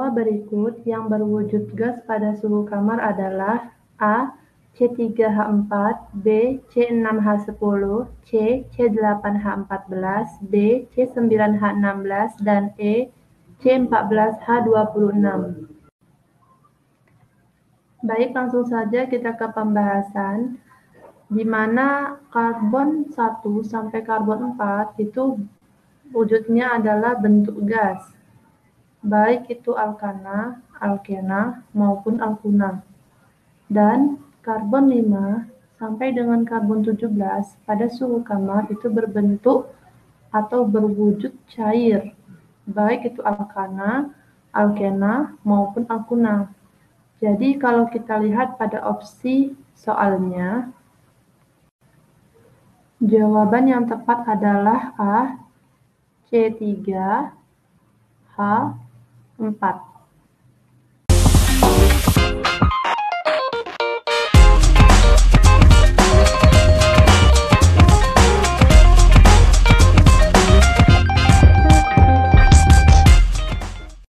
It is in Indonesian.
Senyawa berikut yang berwujud gas pada suhu kamar adalah A. C3H4, B. C6H10, C. C8H14, D. C9H16, dan E. C14H26. Baik, langsung saja kita ke pembahasan, di mana karbon 1 sampai karbon 4 itu wujudnya adalah bentuk gas, baik itu alkana, alkena, maupun alkuna. Dan karbon 5 sampai dengan karbon 17 pada suhu kamar itu berbentuk atau berwujud cair, baik itu alkana, alkena, maupun alkuna. Jadi kalau kita lihat pada opsi soalnya, jawaban yang tepat adalah A, C3H4.